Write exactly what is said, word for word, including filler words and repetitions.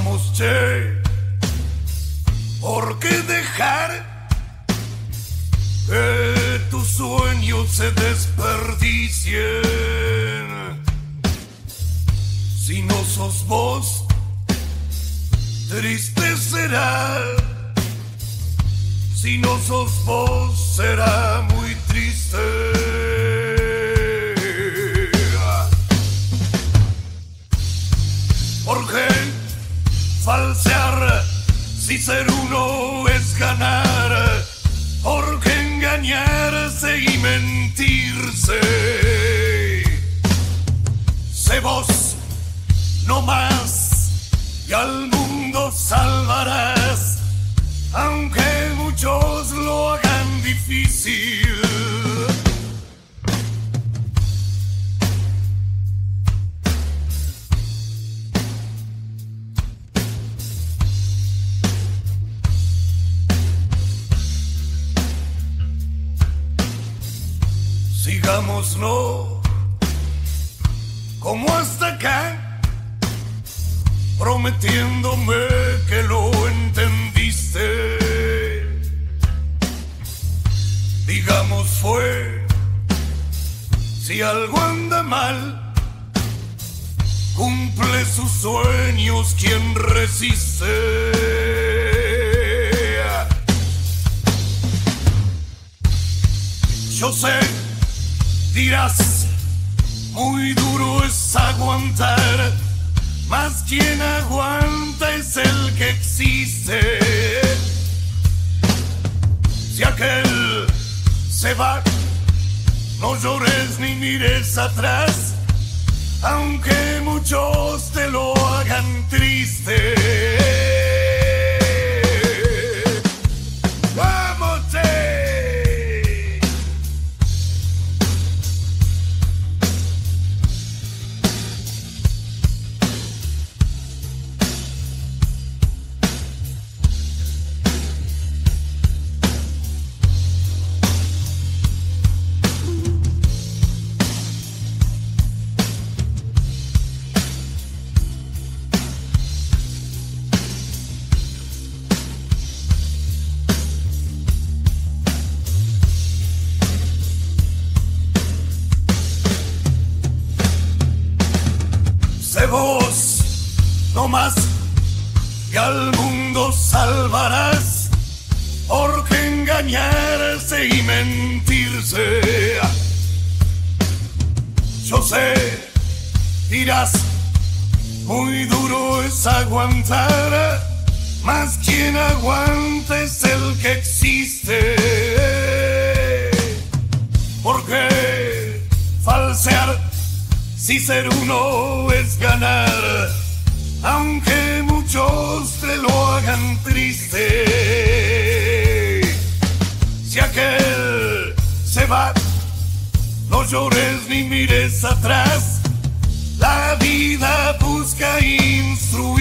Vamos, che, ¿por qué dejar que tus sueños se desperdicien? Si no sos vos, triste será. Si no sos vos, será muy triste. ¿Por qué falsear si ser uno es ganar? ¿Por qué engañarse y mentirse? Sé vos, no más, y al mundo salvarás, aunque muchos lo hagan difícil. Sigámoslo como hasta acá, prometiéndome que lo entendiste. Digamos fue, si algo anda mal, cumple sus sueños quien resiste. Yo sé, dirás, muy duro es aguantar, mas quien aguanta es el que existe. Si aquel se va, no llores ni mires atrás, aunque muchos te lo hagan triste. ¡Vamos, che! Vos, no más, y al mundo salvarás, porque engañarse y mentirse. Yo sé, dirás, muy duro es aguantar, mas quien aguanta es el que existe. Porque falsear si ser uno es ganar, aunque muchos te lo hagan triste. Si aquel se va, no llores ni mires atrás, la vida busca instruir.